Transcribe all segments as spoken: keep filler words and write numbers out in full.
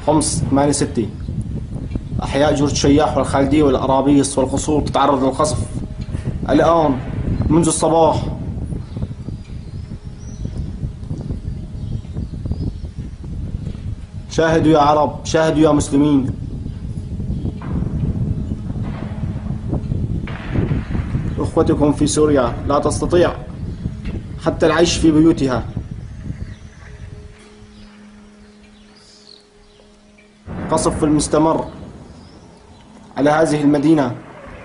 خمس ثمانية ستة. أحياء جورج شياح والخالدية والأرابيس والقصور تتعرض للقصف الآن منذ الصباح. شاهدوا يا عرب، شاهدوا يا مسلمين. أخوتكم في سوريا لا تستطيع حتى العيش في بيوتها. قصف المستمر على هذه المدينة.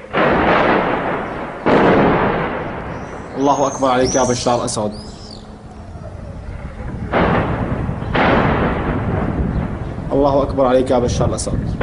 الله أكبر عليك يا بشار أسد. الله أكبر عليك يا بشار الأسد.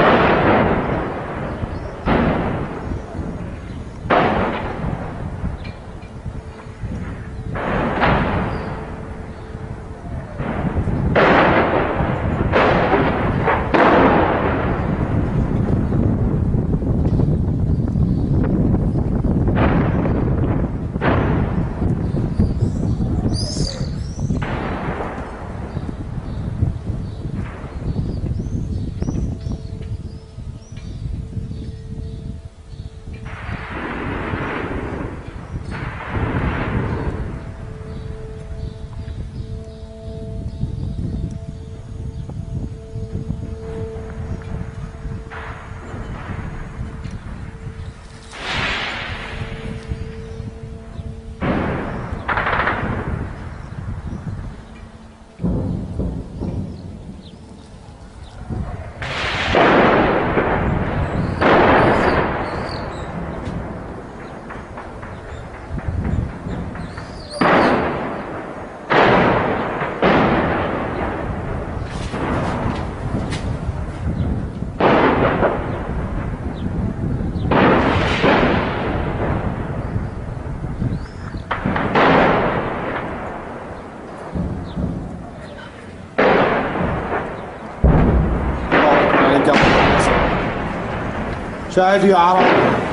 شاهدوا يا عرب.